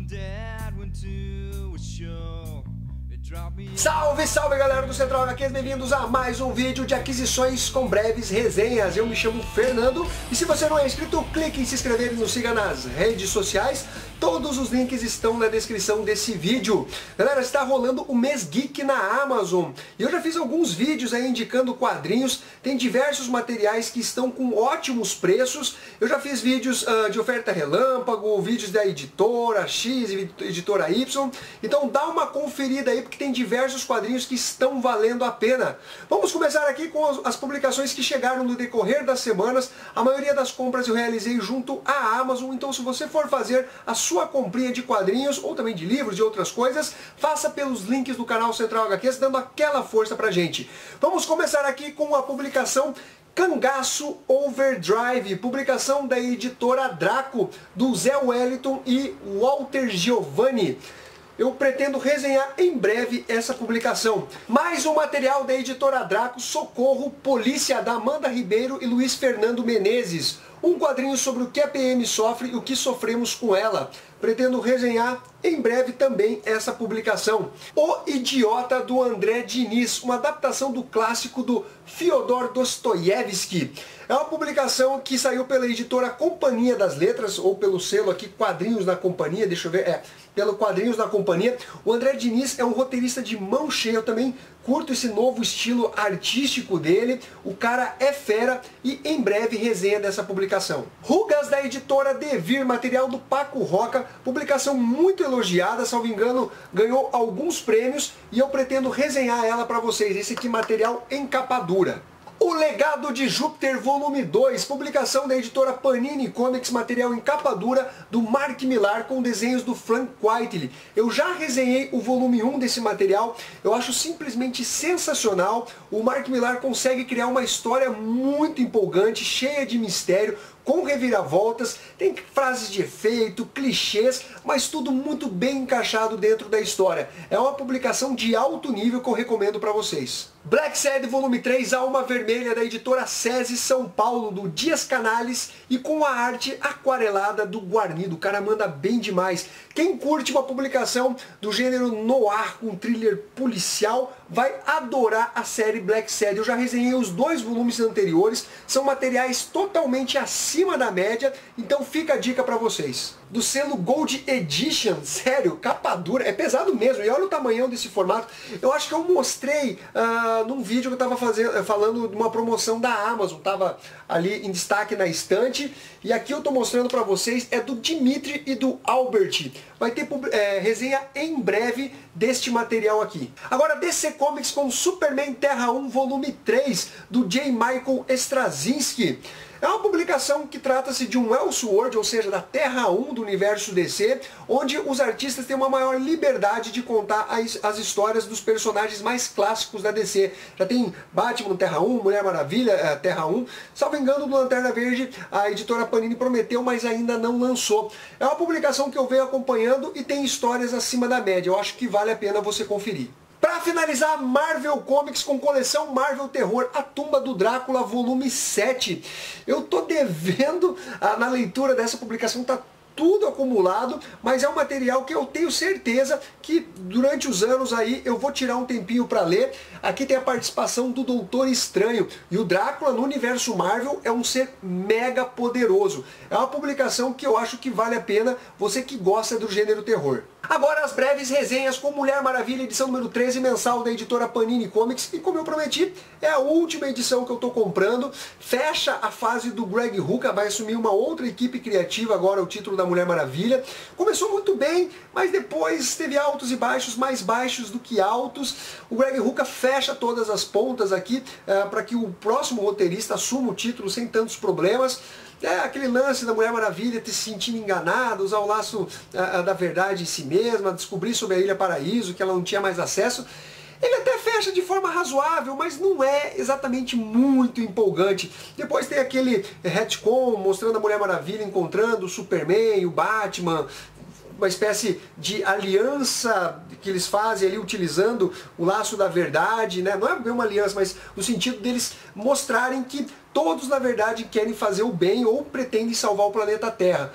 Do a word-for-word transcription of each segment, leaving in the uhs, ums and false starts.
Salve, salve galera do Central H Qs, bem-vindos a mais um vídeo de aquisições com breves resenhas. Eu me chamo Fernando e se você não é inscrito, clique em se inscrever e nos siga nas redes sociais. Todos os links estão na descrição desse vídeo. Galera, está rolando o Mês Geek na Amazon e eu já fiz alguns vídeos aí indicando quadrinhos. Tem diversos materiais que estão com ótimos preços. Eu já fiz vídeos uh, de oferta relâmpago, vídeos da editora X e editora Y. Então dá uma conferida aí porque tem diversos quadrinhos que estão valendo a pena. Vamos começar aqui com as, as publicações que chegaram no decorrer das semanas. A maioria das compras eu realizei junto à Amazon, então se você for fazer a sua comprinha de quadrinhos, ou também de livros, de outras coisas, faça pelos links do canal Central H Qs, dando aquela força pra gente. Vamos começar aqui com a publicação Cangaço Overdrive, publicação da editora Draco, do Zé Wellington e Walter Giovanni. Eu pretendo resenhar em breve essa publicação. Mais um material da editora Draco, Socorro, Polícia, da Amanda Ribeiro e Luiz Fernando Menezes. Um quadrinho sobre o que a P M sofre e o que sofremos com ela. Pretendo resenhar em breve também essa publicação. O Idiota, do André Diniz, uma adaptação do clássico do Fyodor Dostoiévski. É uma publicação que saiu pela editora Companhia das Letras, ou pelo selo aqui Quadrinhos na Companhia, deixa eu ver, é, pelo Quadrinhos na Companhia. O André Diniz é um roteirista de mão cheia, eu também curto esse novo estilo artístico dele. O cara é fera e em breve resenha dessa publicação. Rugas, da editora Devir, material do Paco Roca, publicação muito elogiada, salvo engano, ganhou alguns prêmios e eu pretendo resenhar ela para vocês. Esse aqui, material em capa dura. O Legado de Júpiter, volume dois, publicação da editora Panini Comics, material em capa dura do Mark Millar com desenhos do Frank Whiteley. Eu já resenhei o volume um desse material, eu acho simplesmente sensacional. O Mark Millar consegue criar uma história muito empolgante, cheia de mistério, com reviravoltas, tem frases de efeito, clichês, mas tudo muito bem encaixado dentro da história. É uma publicação de alto nível que eu recomendo para vocês. Black Sad, volume três, Alma Vermelha, da editora SESI São Paulo, do Dias Canales, e com a arte aquarelada do Guarnido. O cara manda bem demais. Quem curte uma publicação do gênero noir com thriller policial vai adorar a série Black Sad. Eu já resenhei os dois volumes anteriores, são materiais totalmente acima da média, então fica a dica para vocês. Do selo Gold Edition, sério, capa dura, é pesado mesmo, e olha o tamanhão desse formato. Eu acho que eu mostrei uh, num vídeo que eu estava fazendo, falando de uma promoção da Amazon, estava ali em destaque na estante, e aqui eu estou mostrando para vocês, é do Dimitri e do Albert. Vai ter é, resenha em breve deste material aqui. Agora, D C Comics com Superman Terra um, volume três, do J. Michael Straczynski. É uma publicação que trata-se de um Elseworld, ou seja, da Terra um do universo D C, onde os artistas têm uma maior liberdade de contar as, as histórias dos personagens mais clássicos da D C. Já tem Batman Terra um, Mulher Maravilha Terra um, salvo engano do Lanterna Verde, a editora Panini prometeu, mas ainda não lançou. É uma publicação que eu venho acompanhando e tem histórias acima da média. Eu acho que vale a pena você conferir. Para finalizar, Marvel Comics com coleção Marvel Terror, A Tumba do Drácula, volume sete. Eu tô devendo ah, na leitura dessa publicação, tá tudo acumulado, mas é um material que eu tenho certeza que durante os anos aí eu vou tirar um tempinho para ler. Aqui tem a participação do Doutor Estranho, e o Drácula no universo Marvel é um ser mega poderoso. É uma publicação que eu acho que vale a pena, você que gosta do gênero terror. Agora as breves resenhas com Mulher Maravilha, edição número treze, mensal da editora Panini Comics, e como eu prometi, é a última edição que eu estou comprando. Fecha a fase do Greg Rucka, vai assumir uma outra equipe criativa agora, o título da Mulher Maravilha. Começou muito bem, mas depois teve altos e baixos, mais baixos do que altos. O Greg Rucka fecha todas as pontas aqui, uh, para que o próximo roteirista assuma o título sem tantos problemas. É aquele lance da Mulher Maravilha ter se sentindo enganada, usar o laço a, a, da verdade em si mesma, descobrir sobre a Ilha Paraíso, que ela não tinha mais acesso. Ele até fecha de forma razoável, mas não é exatamente muito empolgante. Depois tem aquele retcon mostrando a Mulher Maravilha encontrando o Superman, o Batman, uma espécie de aliança que eles fazem ali utilizando o laço da verdade, né? Não é bem uma aliança, mas no sentido deles mostrarem que todos na verdade querem fazer o bem ou pretendem salvar o planeta Terra.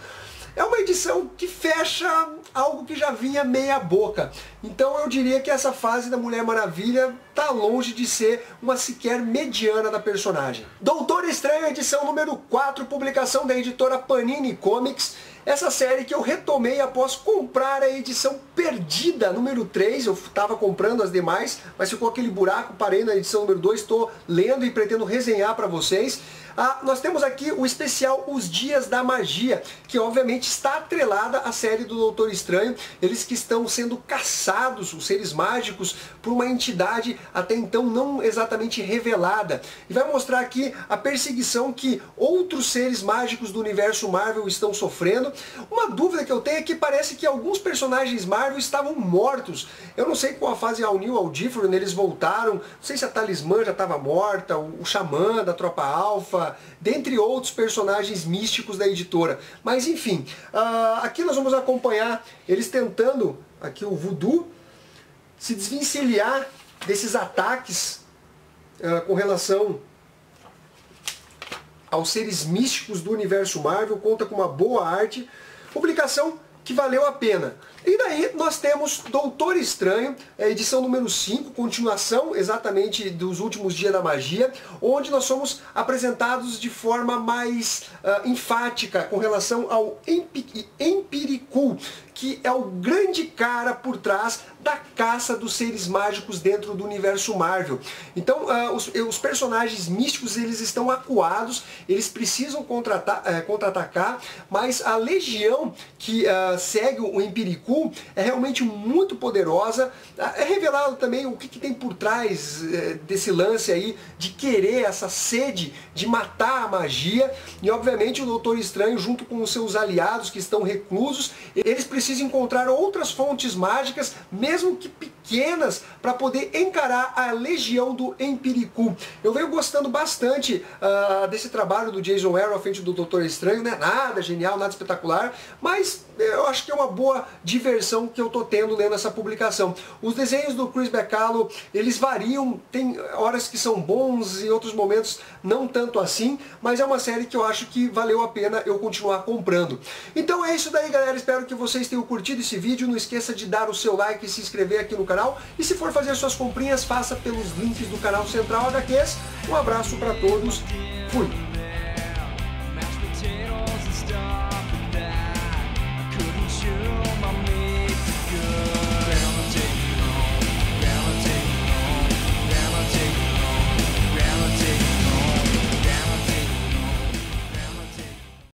é uma edição que fecha algo que já vinha meia boca. Então eu diria que essa fase da Mulher Maravilha tá longe de ser uma sequer mediana da personagem. Doutor Estranho, edição número quatro, publicação da editora Panini Comics. Essa série que eu retomei após comprar a edição perdida, número três, eu estava comprando as demais, mas ficou aquele buraco, parei na edição número dois, estou lendo e pretendo resenhar para vocês. Ah, nós temos aqui o especial Os Dias da Magia, que obviamente está atrelada à série do Doutor Estranho, eles que estão sendo caçados, os seres mágicos, por uma entidade até então não exatamente revelada. E vai mostrar aqui a perseguição que outros seres mágicos do universo Marvel estão sofrendo. Uma dúvida que eu tenho é que parece que alguns personagens Marvel estavam mortos. Eu não sei qual a fase All New, All Different, eles voltaram, não sei se a Talismã já estava morta, o Xamã da Tropa Alpha, dentre outros personagens místicos da editora. Mas enfim, uh, aqui nós vamos acompanhar eles tentando, aqui o Voodoo, se desvencilhar desses ataques uh, com relação aos seres místicos do universo Marvel. Conta com uma boa arte, publicação que valeu a pena. E daí nós temos Doutor Estranho, edição número cinco, continuação exatamente dos Últimos Dias da Magia, onde nós somos apresentados de forma mais uh, enfática com relação ao Empiricul, que é o grande cara por trás da caça dos seres mágicos dentro do universo Marvel. Então uh, os, os personagens místicos eles estão acuados, eles precisam uh, contra-atacar, mas a legião que uh, segue o Empiricul é realmente muito poderosa. É revelado também o que, que tem por trás uh, desse lance aí de querer essa sede de matar a magia. E obviamente o Doutor Estranho junto com os seus aliados que estão reclusos, eles precisam encontrar outras fontes mágicas, mesmo que pequenas, para poder encarar a legião do Empiricul. Eu venho gostando bastante uh, desse trabalho do Jason Aaron à frente do Doutor Estranho, não é nada genial, nada espetacular, mas eu acho que é uma boa diversão que eu tô tendo lendo essa publicação. Os desenhos do Chris Bachalo, eles variam, tem horas que são bons e outros momentos não tanto assim, mas é uma série que eu acho que valeu a pena eu continuar comprando. Então é isso daí, galera, espero que vocês tenham curtido esse vídeo, não esqueça de dar o seu like e se inscrever aqui no canal, e se for fazer suas comprinhas, faça pelos links do canal Central H Qs. Um abraço para todos, fui!